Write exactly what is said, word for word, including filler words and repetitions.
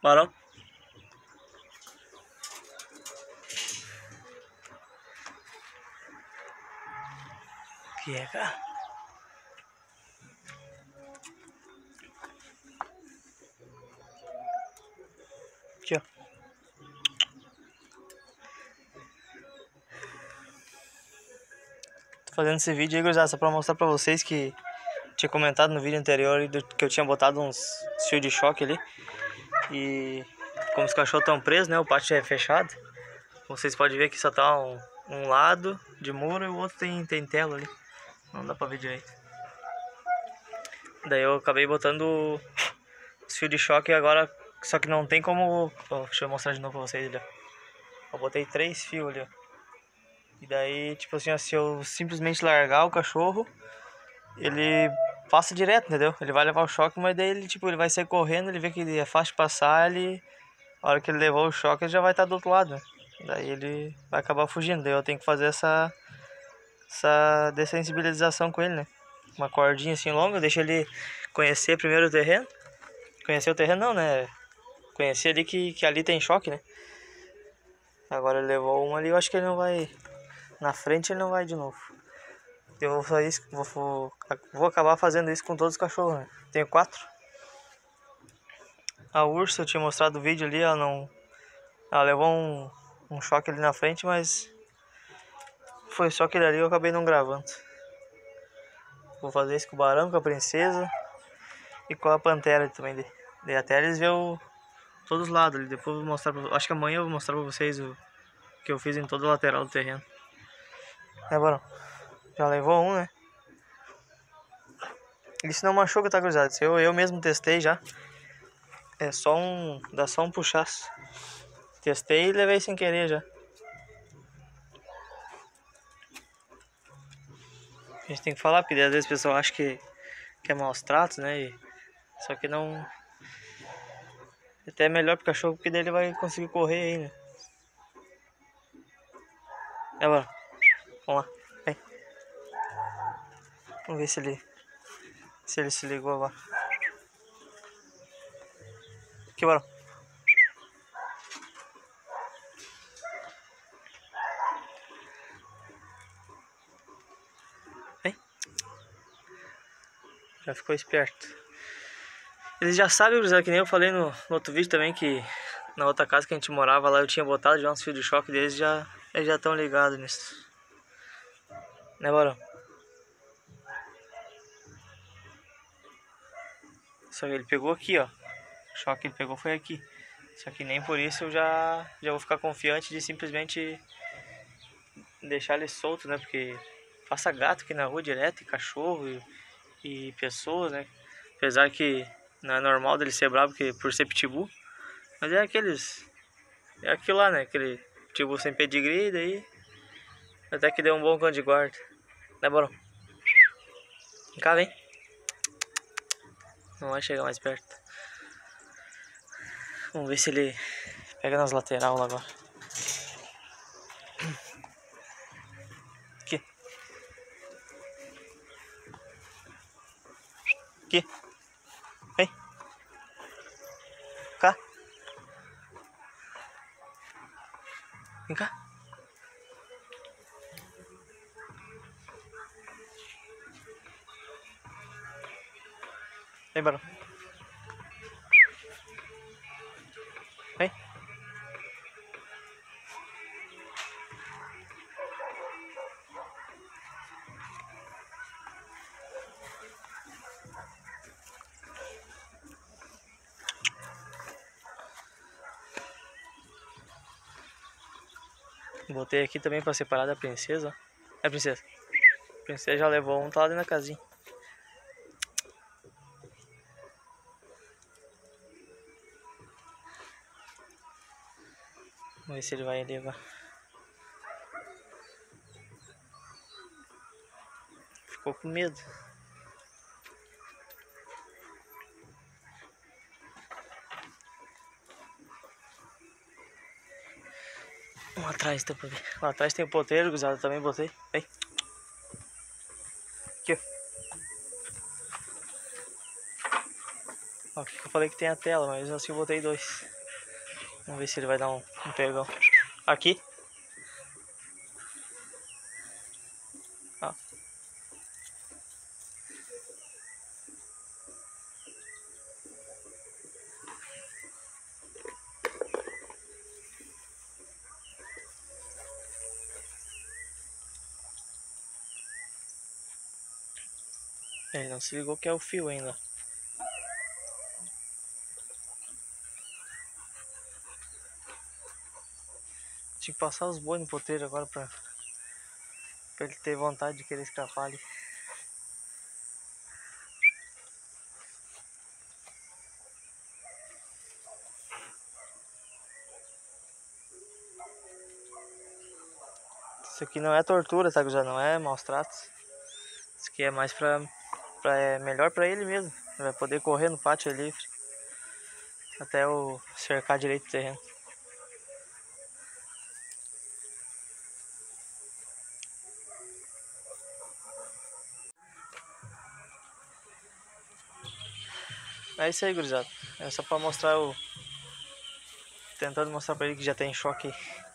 Parou. Que é, cara? Aqui, ó. Tô fazendo esse vídeo aí, gurizada, só pra mostrar pra vocês que tinha comentado no vídeo anterior ali, do, que eu tinha botado uns fios de choque ali. E como os cachorros estão presos, né? O pátio é fechado. Vocês podem ver que só tá um, um lado de muro e o outro tem, tem tela ali. Não dá pra ver direito. Daí eu acabei botando os fios de choque agora, só que não tem como... Oh, deixa eu mostrar de novo pra vocês ali, ó. Eu botei três fios ali, ó. E daí, tipo assim, ó, se eu simplesmente largar o cachorro, ele passa direto, entendeu? Ele vai levar o choque, mas daí ele, tipo, ele vai sair correndo, ele vê que é fácil de passar, ele... A hora que ele levou o choque, ele já vai estar do outro lado, né? Daí ele vai acabar fugindo. Daí eu tenho que fazer essa... Essa dessensibilização com ele, né? Uma cordinha assim longa, deixa ele conhecer primeiro o terreno. Conhecer o terreno não, né? Conhecer ali que, que ali tem choque, né? Agora ele levou um ali, eu acho que ele não vai... Na frente ele não vai de novo. Eu vou fazer isso, vou, vou, vou acabar fazendo isso com todos os cachorros, né? Tenho quatro. A ursa, eu tinha mostrado o vídeo ali, ela não... Ela levou um, um choque ali na frente, mas... Foi só aquele ali, eu acabei não gravando. Vou fazer isso com o barão, com a princesa e com a pantera também. Daí até eles verem o, todos os lados ali. Depois eu vou mostrar pra, acho que amanhã eu vou mostrar pra vocês o que eu fiz em todo o lateral do terreno. É, barão? Já levou um, né? Isso não machuca, tá, cruzado? Eu, eu mesmo testei já. É só um... Dá só um puxaço. Testei e levei sem querer já. A gente tem que falar, porque às vezes o pessoal acha que, que é maus tratos, né? E, só que não... Até é melhor pro cachorro, porque daí ele vai conseguir correr aí, né? É, barão? Vamos lá. Vem. Vamos ver se ele... Se ele se ligou agora. Aqui, barão. Vem. Já ficou esperto. Eles já sabem, gurizada, que nem eu falei no, no outro vídeo também, que na outra casa que a gente morava lá eu tinha botado já uns fios de choque deles, já, eles já estão ligados nisso. Né, barão? Só que ele pegou aqui, ó. O choque que ele pegou foi aqui. Só que nem por isso eu já, já vou ficar confiante de simplesmente deixar ele solto, né? Porque passa gato aqui na rua direto, e cachorro e, e pessoas, né? Apesar que não é normal dele ser bravo porque, por ser pitbull. Mas é aqueles... É aquilo lá, né? Aquele pitbull sem pedigree, daí... Até que deu um bom cão de guarda. Né, barão? Vem cá, vem. Não vai chegar mais perto. Vamos ver se ele pega nas laterais lá agora. Aqui. Aqui. Vem. Cá. Vem cá. Vem, barão. Vem. Botei aqui também pra separar da princesa. É, princesa. A princesa já levou um, tá lá dentro da casinha. Vamos ver se ele vai ali agora. Ficou com medo. Lá atrás dá pra ver. Lá atrás tem o poteiro, gurizada, também botei. Vem. Aqui, ó. Ó, aqui que eu falei que tem a tela, mas assim eu botei dois. Vamos ver se ele vai dar um, um pegão. Aqui. Ó. Ele não se ligou que é o fio ainda. Tinha que passar os boi no potreiro agora pra, pra ele ter vontade de querer escapar ali. Isso aqui não é tortura, tá, já não é maus tratos. Isso aqui é mais pra, pra é melhor pra ele mesmo. Ele vai poder correr no pátio livre até eu cercar direito o terreno. É isso aí, gurizada. É só pra mostrar o... Tentando mostrar pra ele que já tem choque